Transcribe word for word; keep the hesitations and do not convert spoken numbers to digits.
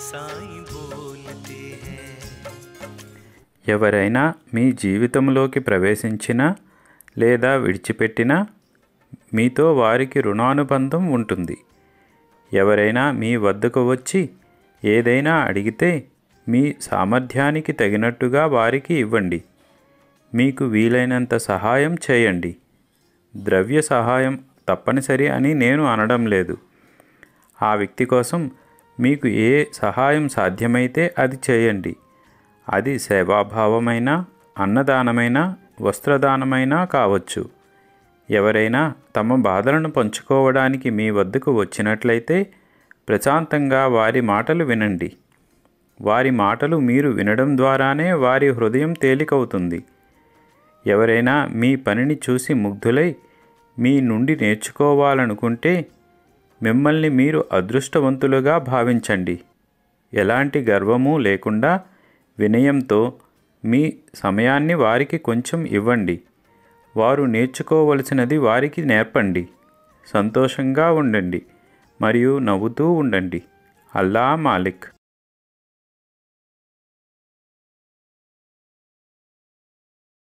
साईं बोलते हैं। ఎవరైనా మీ జీవితంలోకి ప్రవేశించినా లేదా విడిచిపెట్టినా మీతో వారికి రుణానుబంధం ఉంటుంది. ఎవరైనా మీ వద్దకు వచ్చి ఏదైనా అడిగితే మీ సామర్థ్యానికి తగినట్టుగా వారికి ఇవ్వండి. మీకు వీలైనంత సహాయం చేయండి. ద్రవ్య సహాయం తప్పనిసరి అని నేను అనడం లేదు. ఆ వ్యక్తి కోసం మీకు ఏ సహాయం సాధ్యమైతే అది చేయండి. అది సేవాభావమైన, అన్నదానమైన, వస్త్రదానమైనా కావచ్చు. ఎవరైనా తమ బాధలను పంచుకోవడానికి మీ వద్దకు వచ్చినట్లయితే ప్రశాంతంగా వారి మాటలు వినండి. వారి మాటలు మీరు వినడం ద్వారానే వారి హృదయం తేలికవుతుంది. ఎవరైనా మీ పనిని చూసి ముగ్ధులై మీ నుండి నేర్చుకోవాలనుకుంటే మిమ్మల్ని మీరు అదృష్టవంతులుగా భావించండి. ఎలాంటి గర్వము లేకుండా వినయంతో మీ సమయాన్ని వారికి కొంచెం ఇవ్వండి. వారు నేర్చుకోవలసినది వారికి నేర్పండి. సంతోషంగా ఉండండి మరియు నవ్వుతూ ఉండండి. అల్లా మాలిక్.